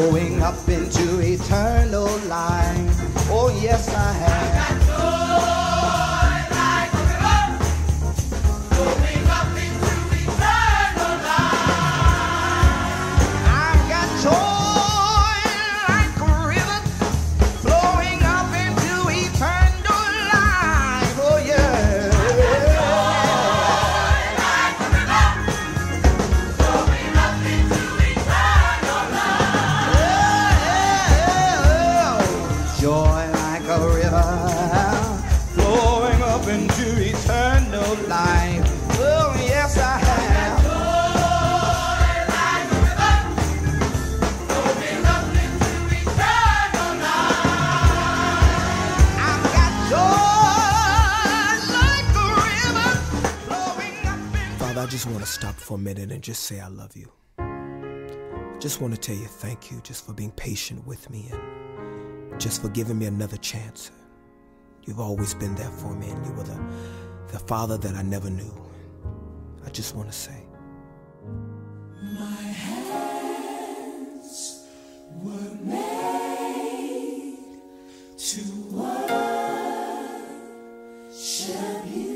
flowing up into eternal life. Oh yes, I have. I just want to stop for a minute and just say I love you. I just want to tell you thank you just for being patient with me and just for giving me another chance. You've always been there for me, and you were the father that I never knew. I just want to say, my hands were made to worship you.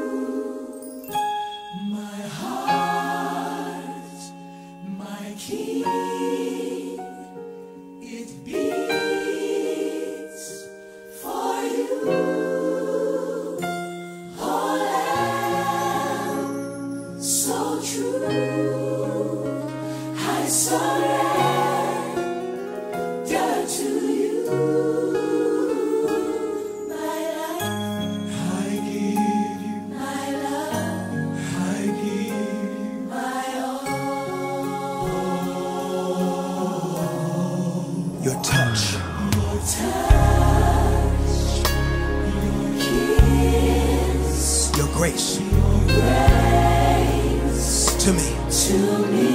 My heart, my King, it beats for you. Oh, Lamb, so true, I surrender to you. My life, I give you. My love, I give you. My all. your touch, Your touch, your kiss, your grace your grace to me to me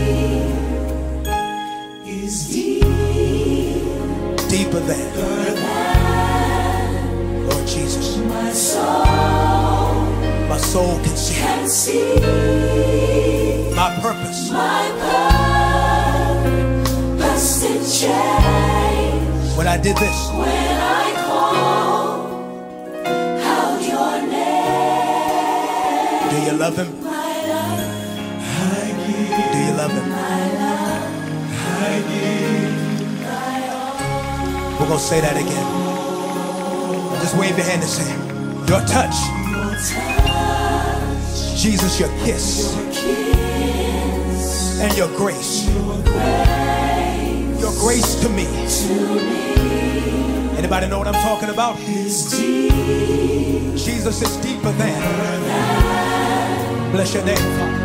is deep, deeper than, Lord Jesus, my soul can see can see my purpose. my purpose it changed When I did this, when I called out your name. do you love him? My life, I give Do you love him? my life, I give my all. We're going to say that again. Just wave your hand and say, your touch, Your touch, Jesus, your kiss, your kiss, and your grace. your Grace to me. to me Anybody know what I'm talking about? is deep. Jesus is deeper than. Bless your name, Father.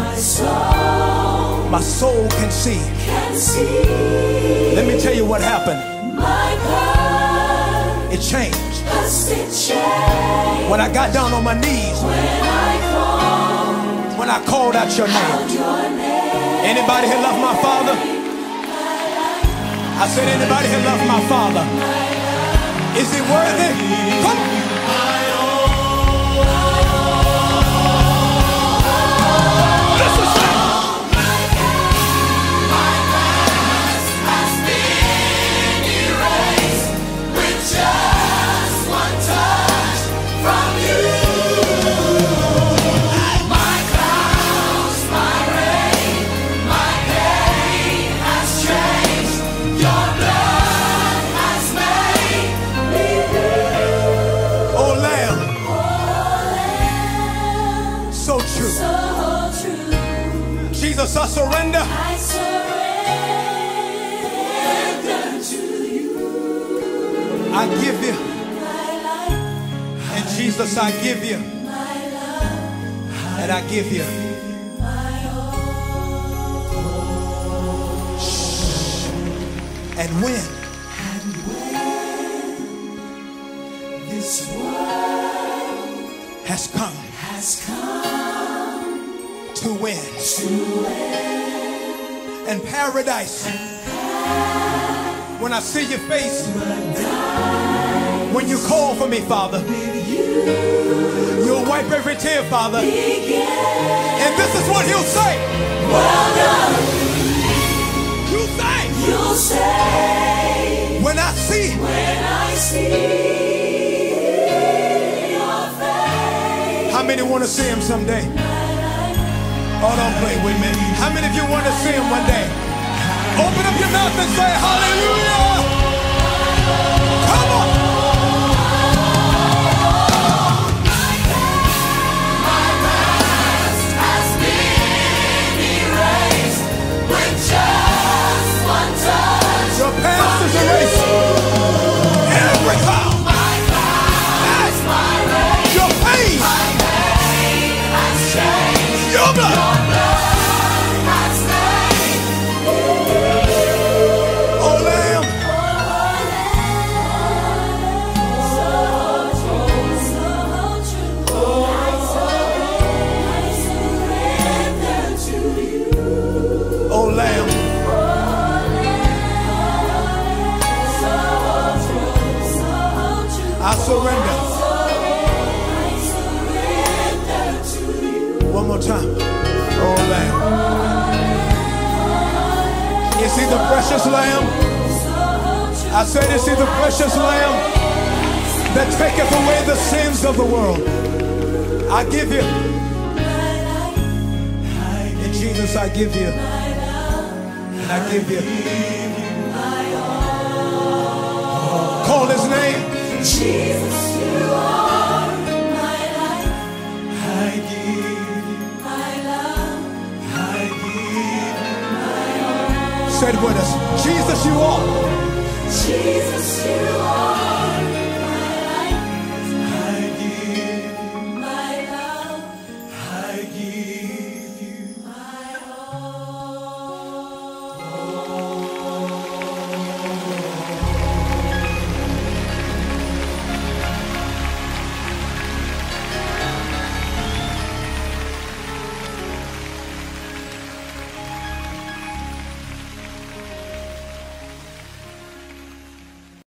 My soul can see. Let me tell you what happened. My It changed purpose it changed when I got down on my knees, when I called out your name. Anybody here love my Father? I said, anybody here love my Father? Is he worthy? Come on. Jesus, I surrender. I surrender to you. I give you. My life, And Jesus, I give you. my love, And I give you. my all. And when This world has come to win. And paradise, when I see your face, when you call for me, Father, you'll wipe every tear, Father. And this is what he'll say. Well done. You say. You'll many want to see him someday? Oh, don't play with me. How many of you want to see him one day? Open up your mouth and say hallelujah. Come on. My past has been erased with just one touch. Your past is erased. Every cloud. My past, my race, your pain, my pain has changed. your blood. Has made Oh, Lamb. Oh, Lamb. I surrender. One more time. Oh, Lamb. Is he the precious Lamb? I said, is he the precious Lamb that taketh away the sins of the world? I give you. In Jesus, I give you. And I give you. Call his name. Jesus, you are my life. I give you. My love, I give you. Say it with us. Jesus, you are. Jesus, you are